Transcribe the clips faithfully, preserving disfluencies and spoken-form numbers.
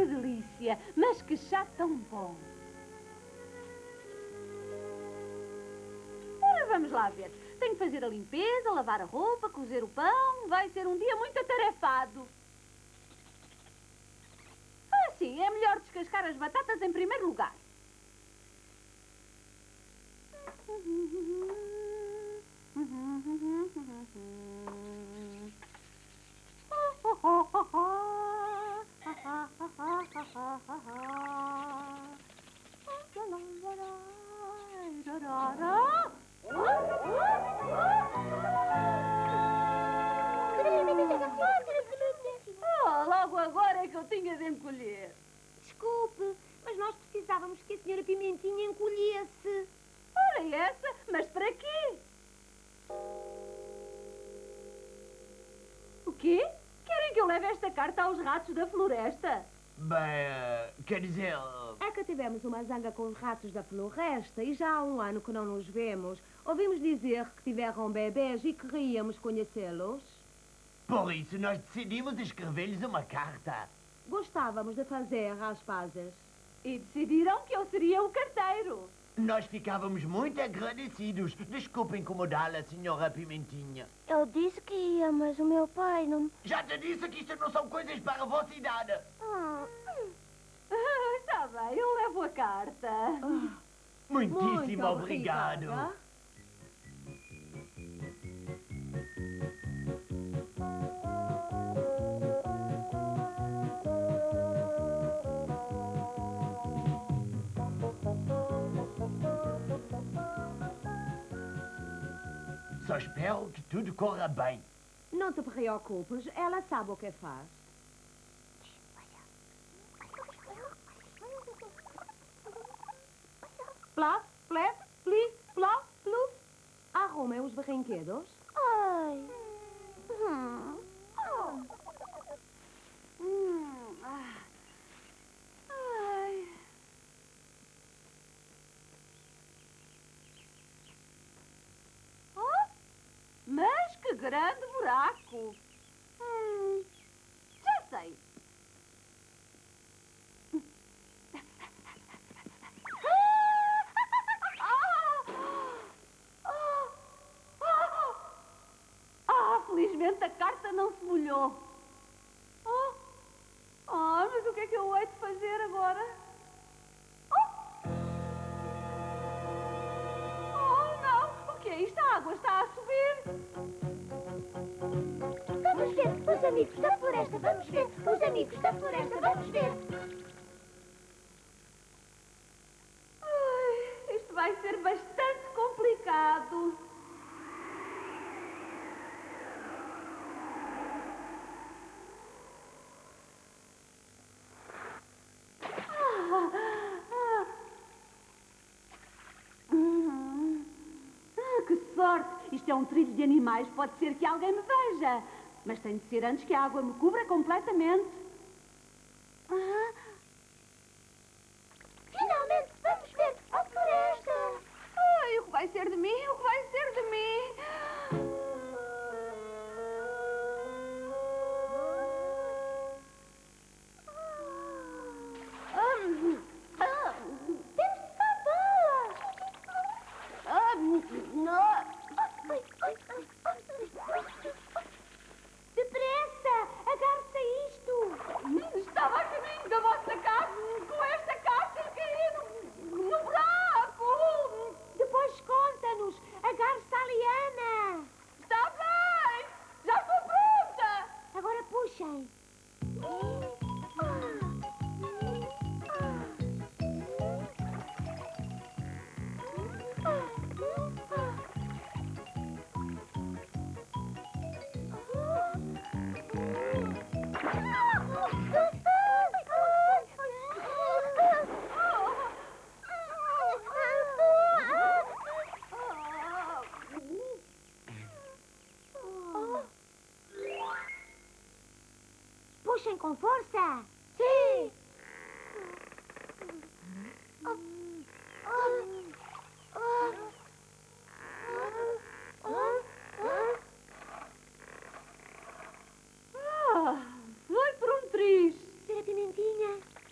que delícia! Mas que chá tão bom! Ora, vamos lá ver. Tenho que fazer a limpeza, lavar a roupa, cozer o pão. Vai ser um dia muito atarefado. Ah, sim, é melhor descascar as batatas em primeiro lugar. Oh, logo agora é que eu tinha de encolher. Desculpe, mas nós precisávamos que a senhora Pimentinha encolhesse. Ora essa, mas para quê? O quê? Querem que eu leve esta carta aos ratos da floresta? Bem, uh, quer dizer... É que tivemos uma zanga com os ratos da floresta e já há um ano que não nos vemos. Ouvimos dizer que tiveram bebês e queríamos conhecê-los. Por isso nós decidimos escrever-lhes uma carta. Gostávamos de fazer as pazes. E decidiram que eu seria o carteiro. Nós ficávamos muito agradecidos. Desculpe incomodá-la, senhora Pimentinha. Eu disse que ia, mas o meu pai não... Já te disse que isto não são coisas para a vossa idade. Ah, Ah, está bem, eu levo a carta. Ah, Muitíssimo muito obrigado. obrigada. Só espero que tudo corra bem. Não te preocupes, ela sabe o que faz. Plá, plé, pli, plá, pluf. Arrumem os brinquedos. ai. Hum. Hum, ah. Ai. Oh, mas que grande buraco. Hum, já sei. Ah, felizmente a carta não se molhou. Oh, ah, mas o que é que eu hei de fazer agora? Oh, oh não, o que é isto? A água está a subir. Vamos ver, os amigos da floresta, vamos ver. Os amigos da floresta, vamos ver. Ai, isto vai ser bastante complicado. Ah, ah. Hum. Ah, que sorte! Isto é um trilho de animais, pode ser que alguém me veja. Mas tem de ser antes que a água me cubra completamente. Ah. Finalmente, vamos ver a floresta. Ai, o que vai ser de mim? O que vai ser de mim? Hum, ah, Temos de salvá-la. ah, não. Ai, ai, ai, ai. Depressa, agarre-se a isto. Estava a caminho da vossa casa com esta carta e caí no, no buraco. Depois conta-nos. Agarre-se à liana. Está bem, já estou pronta. Agora puxem. Puxem com força. Sim. Ah, foi por um triz. Senhora Pimentinha,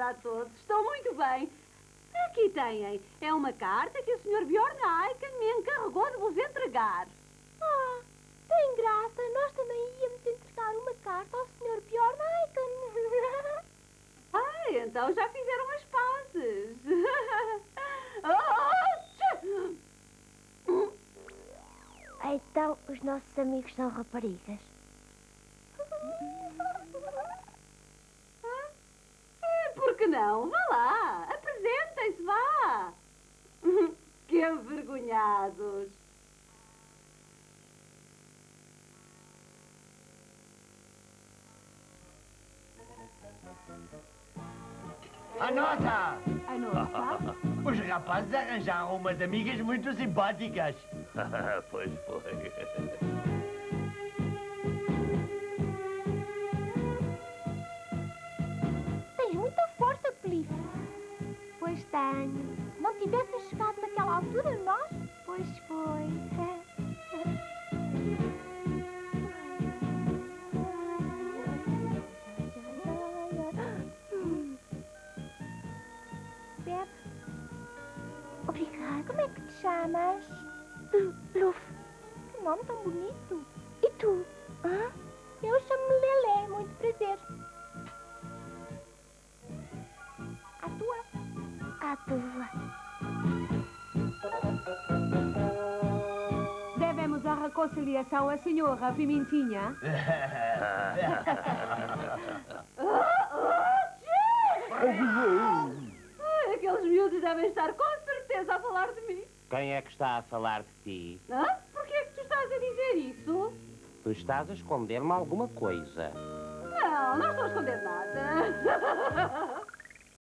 Obrigada a todos. Estou muito bem. Aqui têm. É uma carta que o senhor Bjorn Aiken me encarregou de vos entregar. Ah, tem graça. Nós também íamos entregar uma carta ao senhor Bjorn Aiken. Ah, então já fizeram as pazes. Então, os nossos amigos são raparigas. Por que não? Vá lá. Apresentem-se, vá. Que envergonhados. A nossa! A nossa? Os rapazes arranjaram umas amigas muito simpáticas. Pois foi. Tens muita força, Cliff. Pois tenho. Se não tivessem chegado naquela altura, nós... Pois foi. Bebe. Obrigada. Como é que te chamas? Luff. Que nome tão bonito. E tu? Hã? Eu chamo-me Lelé. Muito prazer. A tua? A tua. Devemos a reconciliação à senhora Pimentinha. Ai, aqueles miúdos devem estar com certeza a falar de mim. Quem é que está a falar de ti? Hã? Por que é que tu estás a dizer isso? Tu estás a esconder-me alguma coisa. Não, não estou a esconder nada.